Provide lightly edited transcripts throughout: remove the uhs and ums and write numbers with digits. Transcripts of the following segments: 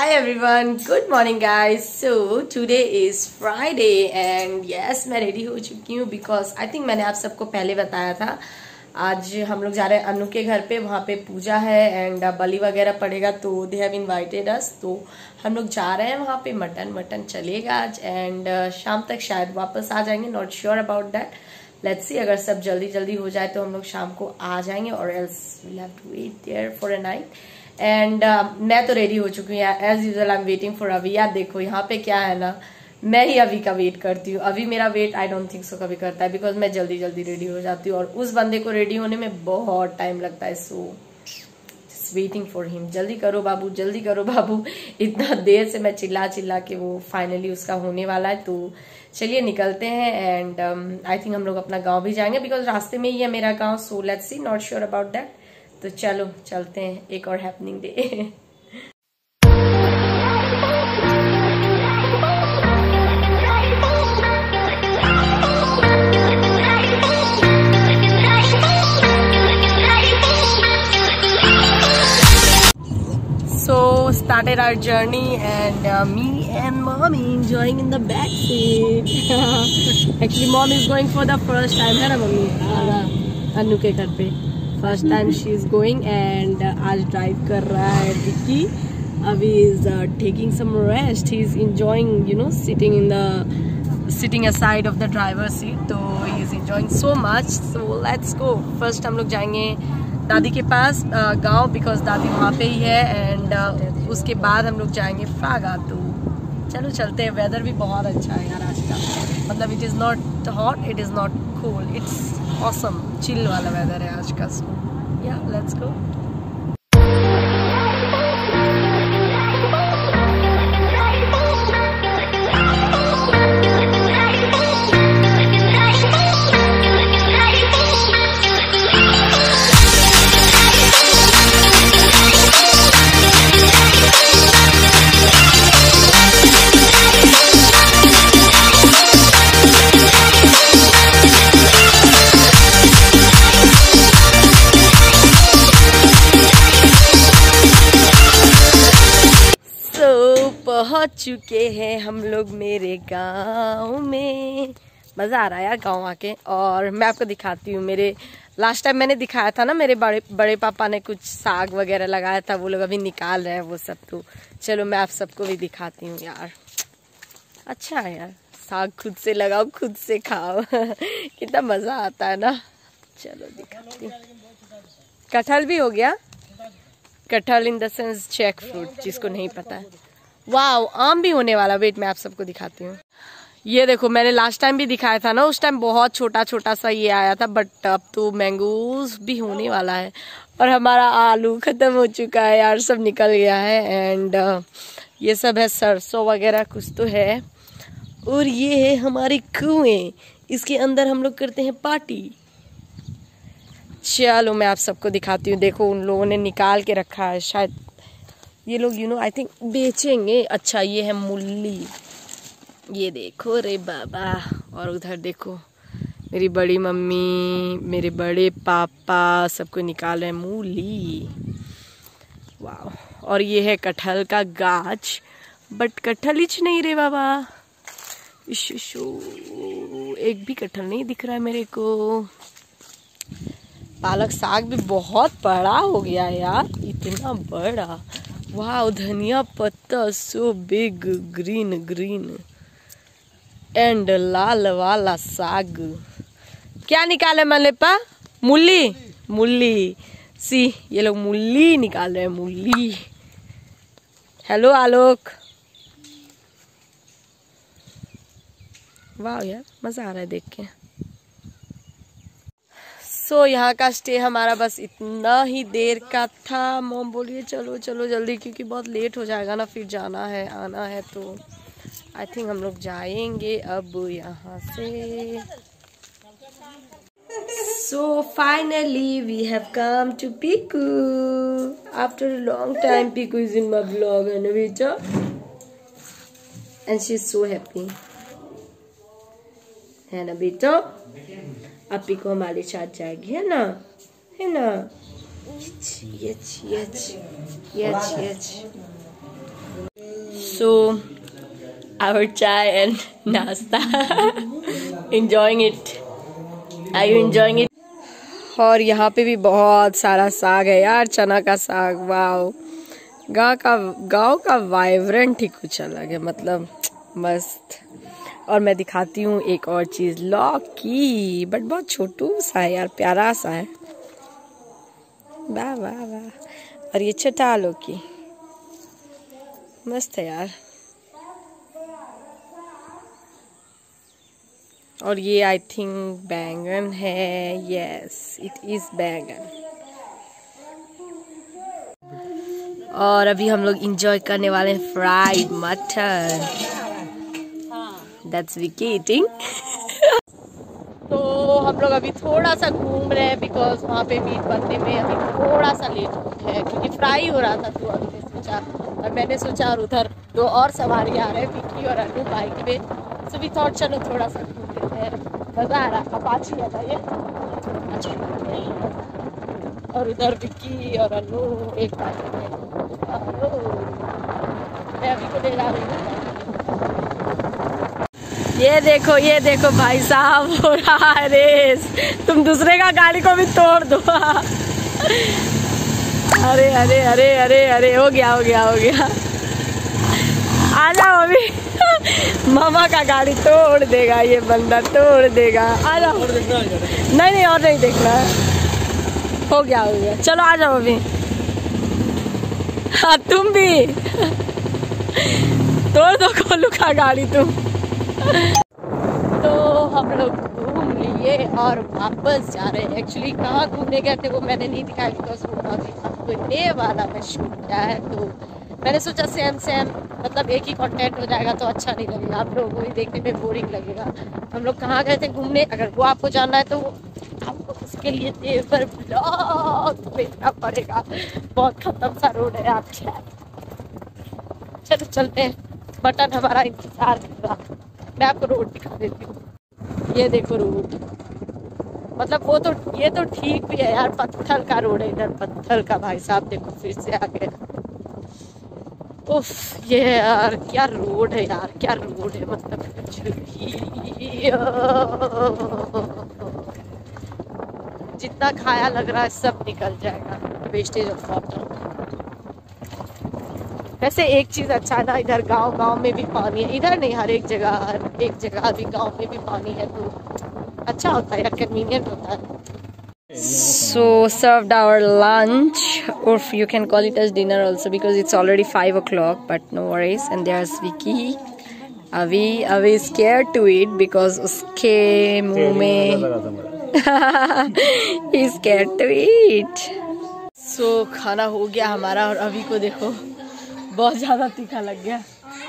Hi everyone, good morning guys. So today is Friday and yes मैं ready हो चुकी हूँ because I think मैंने आप सबको पहले बताया था। आज हम लोग जा रहे हैं अनु के घर पे, वहाँ पे पूजा है एंड बलि वगैरह पड़ेगा तो दे हैव इनवाइटेड अस। तो हम लोग जा रहे हैं वहाँ पे, मटन चलेगा आज एंड शाम तक शायद वापस आ जाएंगे, not sure about that. Let's see, अगर सब जल्दी हो जाए तो हम लोग शाम को आ जाएंगे और else will have to wait there for a night. And मैं तो रेडी हो चुकी हूँ as usual. I am waiting for अभी। यार देखो यहाँ पे क्या है ना, मैं ही अभी का वेट करती हूँ। अभी मेरा wait I don't think so कभी करता है बिकॉज मैं जल्दी रेडी हो जाती हूँ और उस बंदे को रेडी होने में बहुत टाइम लगता है। So waiting for him. जल्दी करो बाबू। इतना देर से मैं चिल्ला के वो फाइनली उसका होने वाला है। तो चलिए निकलते हैं एंड आई थिंक हम लोग अपना गांव भी जाएंगे बिकॉज रास्ते में ही है मेरा गांव। So let's see, not sure about that. तो चलो चलते हैं, एक और happening day. So started our journey and me and mommy enjoying in the back seat. Actually mom is going for the first time, है ना मम्मी? अनु के घर पे first time she is going and आज ड्राइव कर रहा है विक्की। अभी is taking some rest, he is enjoying you know sitting aside of the driver seat. तो he is enjoying so much. So let's go. First हम लोग जाएंगे दादी के पास गांव बिकॉज दादी वहाँ पे ही है एंड उसके बाद हम लोग जाएंगे फ्रागा। तो चलो चलते हैं। वेदर भी बहुत अच्छा है यार आज का, मतलब it is not hot, it is not cool, it's awesome, chill वाला वेदर है आज का। सो या लेट्स गो। पहुंच चुके हैं हम लोग मेरे गांव में। मज़ा आ रहा है यार गांव आके। और मैं आपको दिखाती हूँ, मेरे लास्ट टाइम मैंने दिखाया था ना, मेरे बड़े पापा ने कुछ साग वगैरह लगाया था, वो लोग अभी निकाल रहे हैं वो सब। तो चलो मैं आप सबको भी दिखाती हूँ यार। अच्छा है यार, साग खुद से लगाओ खुद से खाओ कितना मज़ा आता है ना। चलो दिखाती हूँ। कटहल भी हो गया, कटहल in the sense jack fruit, जिसको नहीं पता है। वाव, आम भी होने वाला। वेट मैं आप सबको दिखाती हूँ। ये देखो, मैंने लास्ट टाइम भी दिखाया था ना, उस टाइम बहुत छोटा सा ये आया था, बट अब तो मैंगोज भी होने वाला है। और हमारा आलू खत्म हो चुका है यार, सब निकल गया है एंड ये सब है सरसों वगैरह कुछ तो है। और ये है हमारे कुएं, इसके अंदर हम लोग करते हैं पार्टी। चलो मैं आप सबको दिखाती हूँ। देखो उन लोगों ने निकाल के रखा है, शायद ये लोग यू नो आई थिंक बेचेंगे। अच्छा ये है मूली, ये देखो रे बाबा। और उधर देखो मेरी बड़ी मम्मी, मेरे बड़े पापा सबको निकाल रहे हैं मूली। वाह। और ये है कटहल का गाछ, बट कटहल ही नहीं रे बाबा। एक भी कटहल नहीं दिख रहा है मेरे को। पालक साग भी बहुत बड़ा हो गया है यार, इतना बड़ा। वाह, धनिया पत्ता सो बिग, ग्रीन एंड लाल वाला साग। क्या निकाले मैंने पा? मूली। सी, ये लोग मूली निकाल रहे हैं, मूली। हेलो आलोक। वाह यार मजा आ रहा है देख के। सो यहाँ का स्टे हमारा बस इतना ही देर का था। मॉम बोलिए चलो जल्दी, क्योंकि बहुत लेट हो जाएगा ना, फिर जाना है आना है। तो आई थिंक हम लोग जाएंगे अब यहाँ से। So finally we have come to Piku after a long time. Piku is in my blog है ना बेटा, and she is so happy, है ना बेटा? अपी को हमारे साथ जाएगी, है ना? Yes. So our chai and nasta. Enjoying it. Are you enjoying it? और यहाँ पे भी बहुत सारा साग है यार, चना का साग। वाओ, गांव का वाइब्रेंट ही कुछ अलग है, मतलब मस्त। और मैं दिखाती हूँ एक और चीज, लौकी, बट बहुत छोटू सा है यार, प्यारा सा है। वाह वाह वाह। और ये छठा लौकी, मस्त है यार। और ये आई थिंक बैंगन है। यस, इट इज बैंगन। और अभी हम लोग इंजॉय करने वाले हैं fried mutton. That's Vicky eating. तो हम लोग अभी थोड़ा सा घूम रहे हैं बिकॉज वहाँ पे मीट बनने में अभी थोड़ा सा लेट हो गया है, क्योंकि फ्राई हो रहा था। तो अभी ने सोचा और मैंने सोचा, और उधर दो और सवारी आ रहे हैं, विकी और अनु बाइक पे। सो वी थॉट चलो थोड़ा सा घूम लेते हैं, मजा आ रहा। अपाची है ना ये। अच्छा, और उधर विकी और अनु एक बाइक में। मैं अभी को ले जा रही हूँ। ये देखो भाई साहब, हो रहा है रेस। तुम दूसरे का गाड़ी को भी तोड़ दो। अरे अरे अरे अरे अरे, हो गया। आ जाओ अभी। मामा का गाड़ी तोड़ देगा ये बंदा, तोड़ देगा। आ जाओ। नहीं और नहीं देखना है। हो गया। चलो आ जाओ अभी। हाँ तुम भी तोड़ दो कोलू का गाड़ी तुम। तो हम लोग घूम लिए और वापस जा रहे हैं। एक्चुअली कहाँ घूमने गए थे वो मैंने नहीं दिखाया, बिकॉज वो अभी अपने वाला में शूट किया है। तो मैंने सोचा सेम मतलब एक ही कंटेंट हो जाएगा तो अच्छा नहीं लगेगा, आप लोगों को ही देखने में बोरिंग लगेगा। हम लोग कहाँ गए थे घूमने, अगर वो आपको जानना है तो आपको उसके लिए देवर ब्लॉग देखना पड़ेगा। बहुत खत्म सा रोड है आप। चलो चलते हैं, बटन हमारा इंतजार कर रहा। मैं आपको रोड दिखा देती हूँ। ये देखो रोड, मतलब वो तो ये तो ठीक भी है यार, पत्थर का रोड है इधर, पत्थर का। भाई साहब देखो फिर से आ गए। उफ, ये यार क्या रोड है यार, क्या रोड है, मतलब जितना खाया लग रहा है सब निकल जाएगा, वेस्टेज ऑफ वाटर। वैसे एक चीज अच्छा है ना, इधर गांव में भी पानी है। इधर नहीं, हर एक जगह भी गांव में भी पानी है, तो अच्छा होता है यार, कन्वीनियंट होता है। So served our lunch, or you can call it as dinner also, because it's already 5 o'clock, but no worries. And there's Vicky. Avi is scared to eat because uske muँह में he's scared to eat. So खाना हो गया हमारा, और अभी को देखो बहुत ज्यादा तीखा लग गया,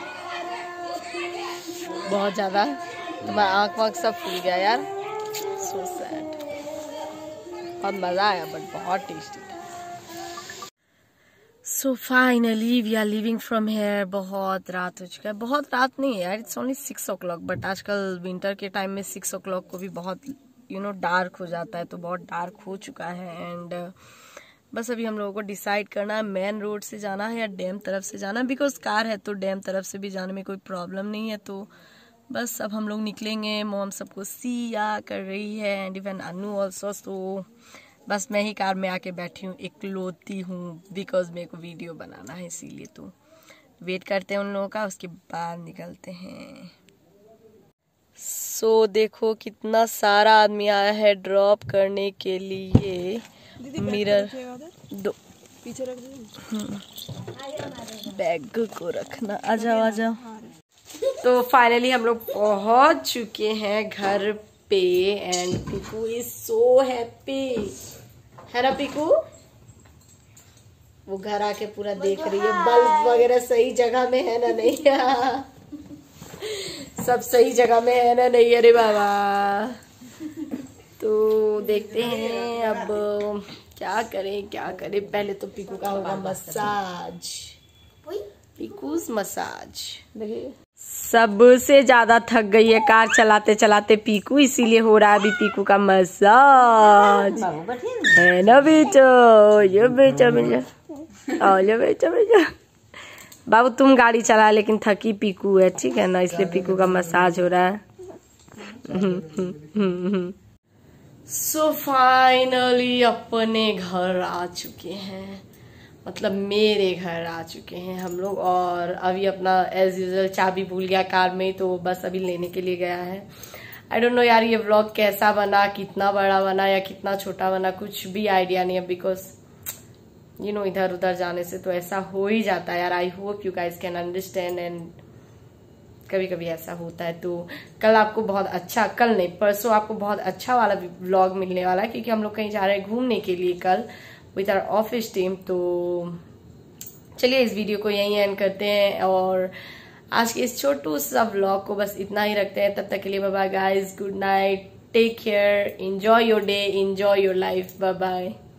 बहुत ज्यादा। तुम्हारा आँख सब फूल गया यार। So sad. बहुत मजा आया, बट बहुत टेस्टी था। So finally we are leaving from here. बहुत रात हो चुका है, बहुत रात नहीं है यार, इट्स ओनली 6 o'clock, बट आजकल विंटर के टाइम में 6 o'clock को भी बहुत डार्क हो जाता है, तो बहुत डार्क हो चुका है। एंड बस अभी हम लोगों को डिसाइड करना है मेन रोड से जाना है या डैम तरफ से जाना है, बिकॉज कार है तो डैम तरफ से भी जाने में कोई प्रॉब्लम नहीं है। तो बस अब हम लोग निकलेंगे। मॉम सबको सिया कर रही है, एंड इवन अनु ऑल्सो। तो बस मैं ही कार में आके बैठी हूँ, इकलौती हूँ, बिकॉज मेरे को वीडियो बनाना है, इसीलिए। तो वेट करते हैं उन लोगों का, उसके बाद निकलते हैं। सो देखो कितना सारा आदमी आया है ड्रॉप करने के लिए। मिरर दो पीछे रख दो, बैग को रखना। आ जाओ। तो फाइनली हम लोग पहुंच चुके हैं घर पे, and Piku is so happy, है ना पीकू? वो घर आके पूरा देख रही है, बल्ब वगैरह सही जगह में है ना नहीं? सब सही जगह में है ना नहीं? अरे बाबा। तो देखते हैं अब क्या करें। पहले तो पीकू का होगा मसाज, पीकूस मसाज। देखिए सबसे ज्यादा थक गई है कार चलाते चलाते पीकू, इसीलिए हो रहा है अभी पीकू का मसाज, है ना बेटा? ये बेटा बाबू तुम गाड़ी चला, लेकिन थकी पीकू है, ठीक है ना, इसलिए पीकू का मसाज हो रहा है। सो फाइनली अपने घर आ चुके हैं, मतलब मेरे घर आ चुके हैं हम लोग। और अभी अपना एज यूजुअल चाबी भूल गया कार में, तो बस अभी लेने के लिए गया है। आई डोंट नो यार ये व्लॉग कैसा बना, कितना बड़ा बना या कितना छोटा बना, कुछ भी आइडिया नहीं है, बिकॉज यू नो इधर उधर जाने से तो ऐसा हो ही जाता है यार। I hope you guys can understand, and कभी कभी ऐसा होता है। तो कल आपको बहुत अच्छा, कल नहीं परसों आपको बहुत अच्छा वाला व्लॉग मिलने वाला है, क्योंकि हम लोग कहीं जा रहे हैं घूमने के लिए कल विद आवर ऑफिस टीम। तो चलिए इस वीडियो को यहीं एंड करते हैं, और आज के इस छोटू सा व्लॉग को बस इतना ही रखते हैं। तब तक के लिए bye bye guys, good night, take care, enjoy your day, enjoy your life, bye bye.